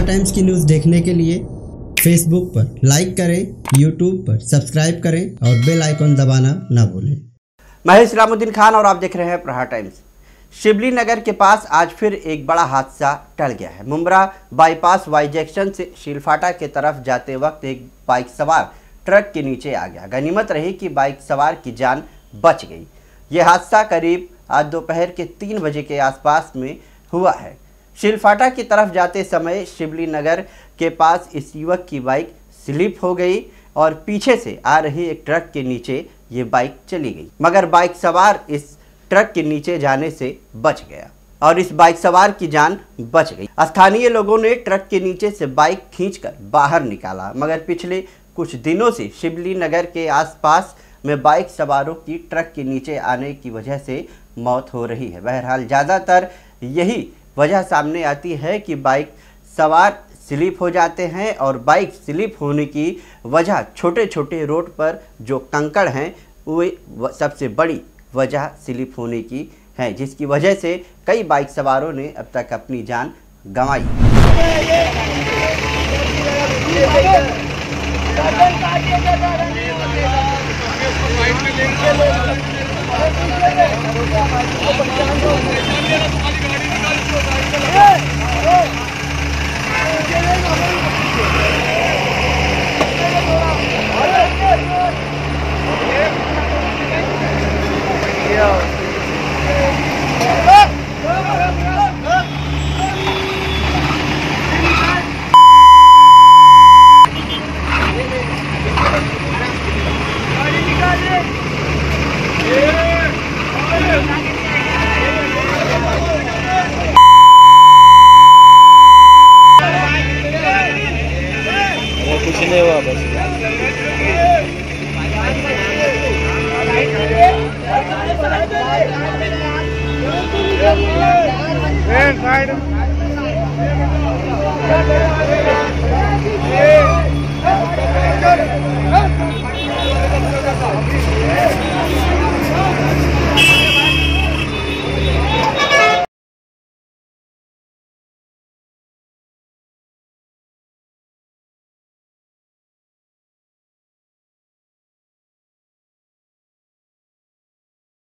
प्रहार टाइम्स की न्यूज़ देखने के लिए फेसबुक पर लाइक करें, यूट्यूब पर सब्सक्राइब करें और बेल आइकन दबाना ना भूलें। मैं इस्लामुद्दीन खान और आप देख रहे हैं प्रहार टाइम्स। शिवली नगर के पास आज फिर एक बड़ा हादसा टल गया है। मुंब्रा बाईपास वाई जंक्शन से शीलफाटा की तरफ जाते वक्त एक बाइक सवार ट्रक के नीचे आ गया। गनीमत रही कि बाइक सवार की जान बच गई। यह हादसा करीब आज दोपहर के 3 बजे के आसपास में हुआ है। शीलफाटा की तरफ जाते समय शिवली नगर के पास इस युवक की बाइक स्लिप हो गई और पीछे से आ रही एक ट्रक के नीचे ये बाइक चली गई, मगर बाइक सवार इस ट्रक के नीचे जाने से बच गया और इस बाइक सवार की जान बच गई। स्थानीय लोगों ने ट्रक के नीचे से बाइक खींचकर बाहर निकाला, मगर पिछले कुछ दिनों से शिवली नगर के आसपास में बाइक सवारों की ट्रक के नीचे आने की वजह से मौत हो रही है। बहरहाल ज़्यादातर यही वजह सामने आती है कि बाइक सवार स्लिप हो जाते हैं और बाइक स्लिप होने की वजह छोटे छोटे रोड पर जो कंकड़ हैं वो सबसे बड़ी वजह स्लिप होने की है, जिसकी वजह से कई बाइक सवारों ने अब तक अपनी जान गंवाई। कुछ नहीं हुआ बस। साइड